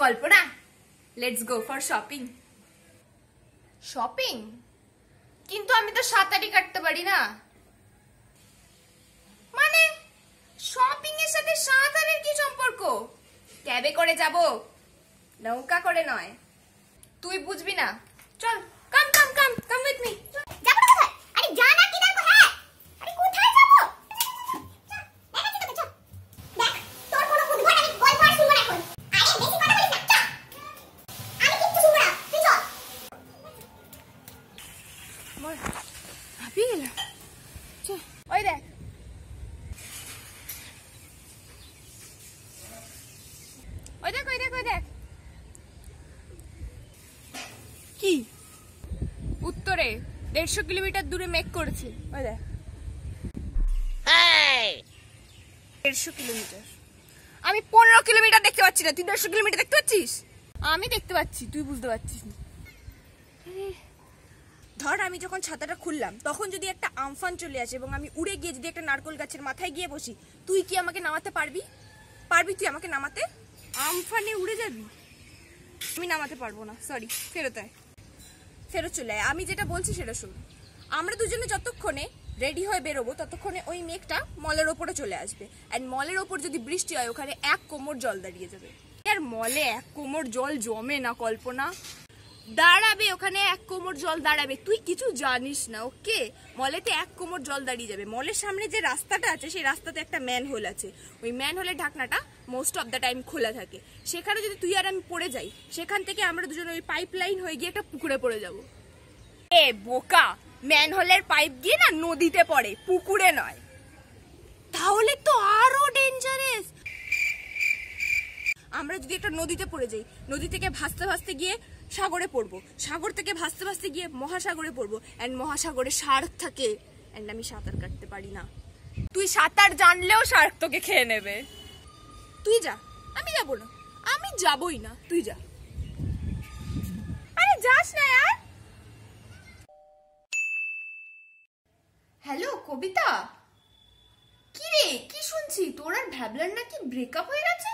Kalpana, let's go for shopping. Shopping? কিন্তু আমি তো সাঁতারই কাটতে পারি না। মানে শপিং এর সাথে সাঁতারের কি সম্পর্ক? ক্যাবে করে যাব, নৌকা করে নয়। তুই বুঝবি না। চল, কাম কাম কাম কাম উইথ মি। যাব না কোথায়? আরে যা না কি দেখো। হ্যাঁ, আরে কোথায় যাব? দেখাচ্ছি তোকে, চল। দেখ, তোর কোনো উদ্ভট আমি গল্প আর শুনবো না এখন। আরে বেশি কথা বলিস না, চল। আমি কিচ্ছু শুনবো না, তুই চল। বল, হাঁপিয়ে গেলাম। চল, ওই দেখ। ওই দেখ, ওই দেখ, ওই দেখ। কি? উত্তরে 150 কিলোমিটার দূরে মেঘ করেছে। ওই দেখ, 150 কিলোমিটার। আমি 15 কিলোমিটার দেখতে পাচ্ছি না, তুই 150 কিলোমিটার দেখতে পাচ্ছিস? আমি দেখতে পাচ্ছি, তুই বুঝতে পারছিস না। ধর আমি যখন ছাতাটা খুললাম তখন যদি একটা আমফান চলে আসে এবং আমি উড়ে গিয়ে যদি একটা নারকেল গাছের মাথায় গিয়ে বসি, তুই কি আমাকে নামাতে পারবি? পারবি তুই আমাকে নামাতে? আমফানে উড়ে যাবি? আমি নামাতে পারবো না, সরি। ফেরত আয়, ফেরত চলে আয়। আমি যেটা বলছি সেটা শোন। আমরা দুজনে যতক্ষণে রেডি হয়ে বেরোবো ততক্ষণে ওই মেঘটা মলের ওপরে চলে আসবে। অ্যান্ড মলের ওপর যদি বৃষ্টি হয় ওখানে 1 কোমর জল দাঁড়িয়ে যাবে। আর মলে 1 কোমর জল জমে না কল্পনা, দাঁড়াবে ওখানে 1 কোমর জল দাঁড়াবে। তুই কিছু জানিস না, ওকে? মলেতে 1 কোমর জল দাঁড়িয়ে যাবে। মলের সামনে যে রাস্তাটা আছে সেই রাস্তাতে একটা ম্যানহোল আছে। ওই ম্যানহোলের ঢাকনাটা মোস্ট অফ দ্য টাইম খোলা থাকে। সেখানে যদি তুই আর আমি পড়ে যাই, সেখান থেকে আমরা দুজনে ওই পাইপ লাইন হয়ে গিয়ে একটা পুকুরে পড়ে যাব। এ বোকা, ম্যানহোলের পাইপ দিয়ে না নদীতে পড়ে, পুকুরে নয়। তাহলে তো আরো ডেঞ্জারাস। আমরা যদি একটা নদীতে পড়ে যাই, নদী থেকে ভাসতে ভাসতে গিয়ে সাগরে পড়বো, সাগর থেকে ভাসতে ভাসতে গিয়ে মহাসাগরে পড়বো, এন্ড মহাসাগরে শার্ক থাকে, এন্ড আমি সাঁতার কাটতে পারি না। তুই সাঁতার জানলেও শার্ক তোকে খেয়ে নেবে। তুই যা, আমি যাবো না। আমি যাবই না, তুই যা। আরে যাস না यार। হ্যালো কবিতা, কি রে, কি শুনছি? তোর আর ভ্যাবলার নাকি ব্রেকআপ হয়ে গেছে?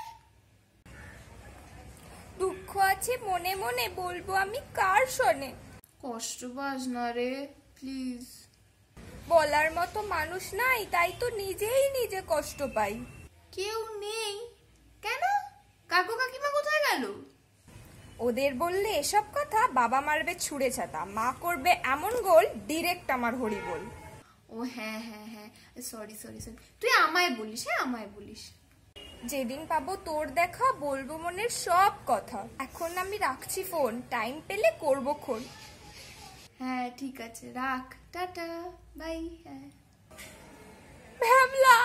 দুঃখ আছে মনে মনে, বলবো আমি কার শোনে? কষ্ট পাস না রে, প্লিজ। বলার মতো মানুষ নাই, তাই তো নিজেই নিজে কষ্ট পাই। কেউ নেই কেন? কাকু কাকিমা কোথায় গেল? ওদের বললে এসব কথা বাবা মারবে ছুঁড়ে ছাতা, মা করবে এমন গোল ডিরেক্ট আমার হরি বল। ও হ্যাঁ হ্যাঁ হ্যাঁ, সরি সরি সরি। তুই আমায় বলিস, হ্যাঁ আমায় বলিস। যেদিন পাবো তোর দেখা বলবো মনের সব কথা। এখন আমি রাখছি ফোন, টাইম পেলে করবো ফোন। হ্যাঁ ঠিক আছে, রাখ, টাটা বাই। হ্যাঁ ভ্যাবলা।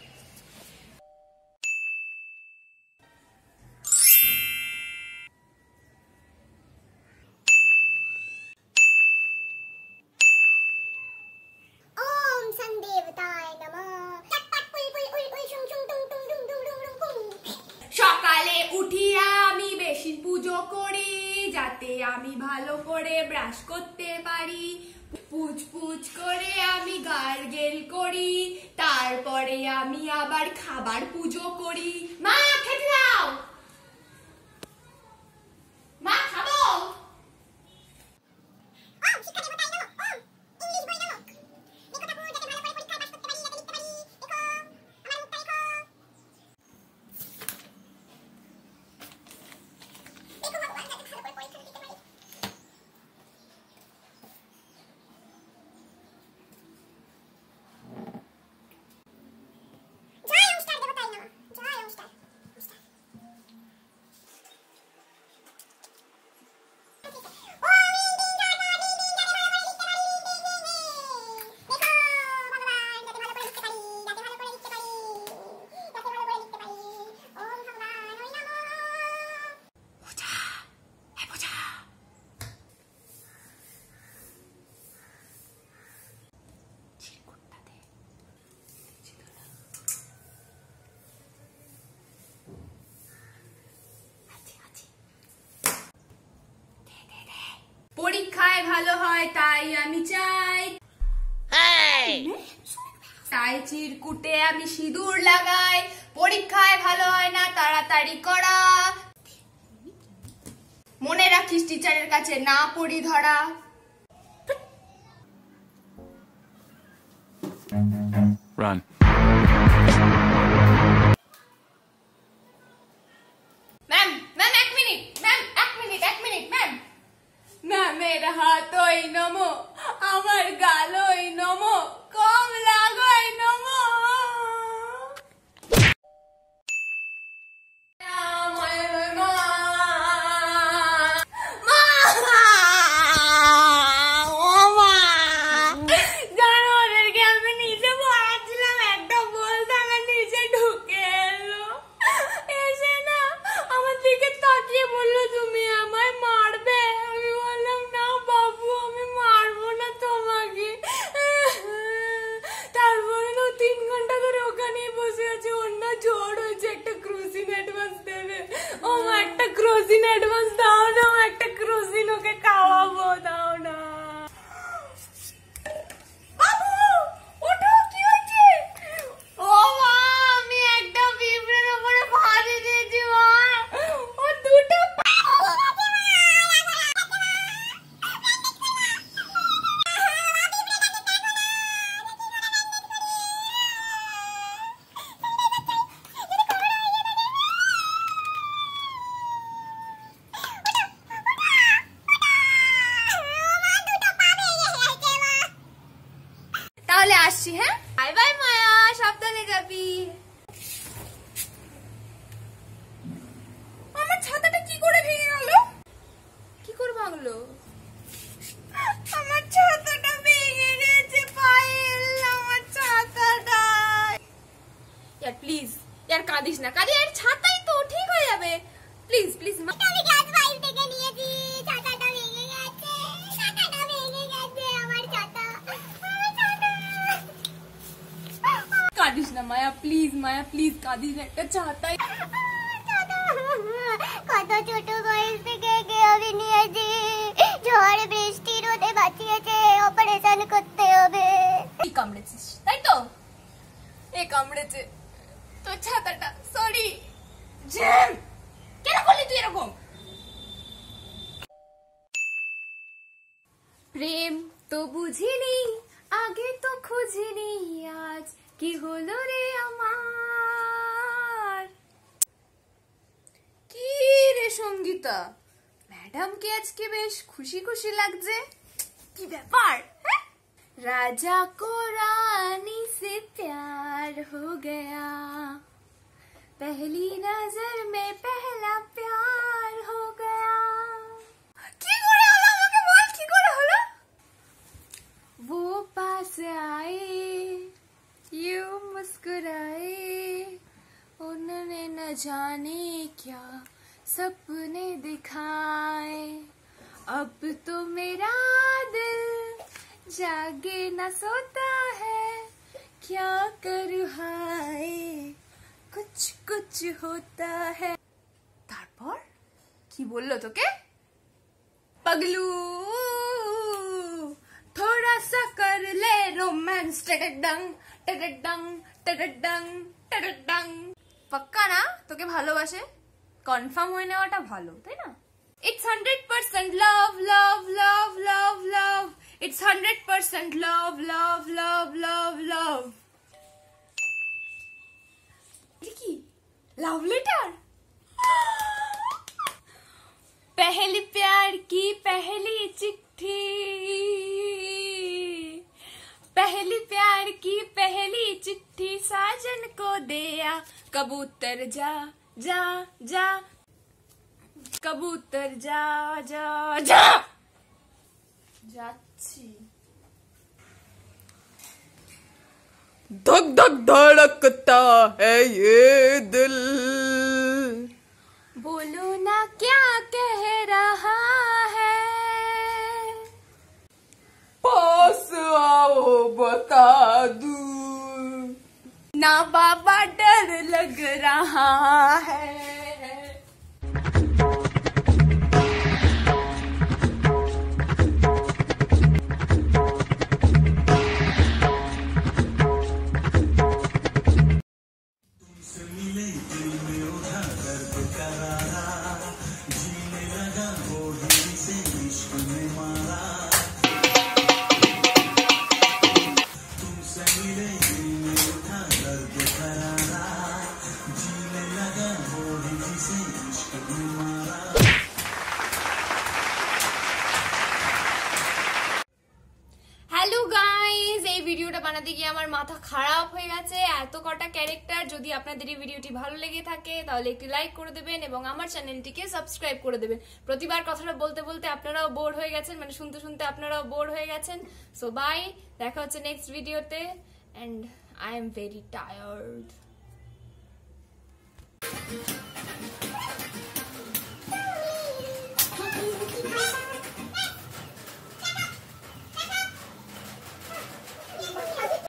ওম সন্দেবতায় নমঃ। চটপট পুল পুল উল উল শুং শুং টুং টুং টুং টুং টুং টুং টুং। সকালে উঠিয়া আমি বেশি পুজো করি, যাতে আমি ভালো করে ব্রাশ করতে পারি। পুচ পুচ করে আমি গার্গেল করি, তারপরে আমি আবার খাবার পুজো করি। মা খেতে দাও, মা খাবো। ওম শিক্ষা দেবতায় নমঃ। ওম ইংলিশ বই নমঃ। দেখো ঠাকুর, যাতে ভালো করে পরীক্ষায় পাস করতে পারি, যাতে লিখতে পারি। দেখো আমার মুখটা দেখো। দেখো ভগবান, যাতে ভালো করে পরীক্ষা দিতে পারি। জয় ওম স্টার দেবতায় নমঃ। জয় ওম স্টার। পরীক্ষায় ভালো হয় তাই আমি চাই, তাই চিরকুটে আমি সিঁদুর লাগাই। পরীক্ষায় ভালো হয় না তাড়াতাড়ি করা, মনে রাখিস টিচারের কাছে না পড়ি ধরা। Run. ম্যাম ম্যাম এক মিনিট ম্যাম এক মিনিট ম্যাম। ম্যামের হাতই নমো, আমার গালই নমো, কম লাগই নমো। তাহলে আসছি, হ্যাঁ বাই বাই মায়া, সাবধানে যাবি। আমার ছাতাটা কি করে ভেঙে গেল? কি করে ভাঙলো? আমার ছাতাটা ভেঙে গেছে পায়েল, আমার ছাতাটা। ইয়ার প্লিজ, ইয়ার কাঁদিস না, এর ছাতাই তো ঠিক হয়ে যাবে। প্লিজ প্লিজ আমি ক্লাস 5 থেকে নিয়েছি, ছাতাটা ভেঙে গেছে, ছাতাটা ভেঙে গেছে, আমার ছাতা। কাঁদিস না মায়া, প্লিজ মায়া প্লিজ কাঁদিস না, একটা ছাতাই। কত ছোট বয়স থেকে আমি নিয়েছি, ঝড় বৃষ্টি রোদে বাঁচিয়েছে, অপারেশন করতে হবে। এই কামড়েছিস তাই তো? এ কামড়েছে তো ছাতাটা, সরি। জ্যাম কেন করলি তুই এরকম? প্রেম তো বুঝিনি, আগে তো খুঁজিনি, আজ কি হলো রে আমার। কি রে সঙ্গীতা, ম্যাডামকে আজকে বেশ খুশি খুশি লাগছে, কি ব্যাপার? राजा को रानी से प्यार हो गया, पहली नजर में पहला प्यार हो गया। কি করে হলো আমাকে বল, কি করে হলো? वो पास आए, यूं मुस्कुराए, उन्होंने न जाने क्या सपने दिखाए, अब तो मेरा दिल जागे न सोता है, क्या करूं हाय, कुछ कुछ होता है। তারপর কি বললো তোকে? पगलू थोड़ा सा कर ले रोमांस, टडडंग टडडंग टडडंग टडडंग। पक्का ना তোকে ভালোবাসে? কনফার্ম হয়ে নেওয়াটা ভালো, তাই না? It's 100% love, love, love, love, love. It's 100% love, love, love, love, love. কি? Love letter? पहली प्यार की पहली चिट्ठी, पहली प्यार की पहली चिट्ठी साजन को दिया, कबूतर जा जा जा, कबूतर जा जा जा। যাচ্ছি। धक धक धड़कता है ये दिल, बोलो ना क्या कह रहा है, पास आओ बता दूं, ना बाबा डर लग रहा है। এই ভিডিওটা বানাতে গিয়ে আমার মাথা খারাপ হয়ে গেছে, এত কটা ক্যারেক্টার। যদি আপনাদের এই ভিডিওটি ভালো লেগে থাকে তাহলে একটি লাইক করে দেবেন এবং আমার চ্যানেলটিকে সাবস্ক্রাইব করে দেবেন। প্রতিবার কথাটা বলতে বলতে আপনারাও বোর হয়ে গেছেন, মানে শুনতে শুনতে আপনারাও বোর হয়ে গেছেন। সো বাই, দেখা হচ্ছে নেক্সট ভিডিওতে। And I am very tired.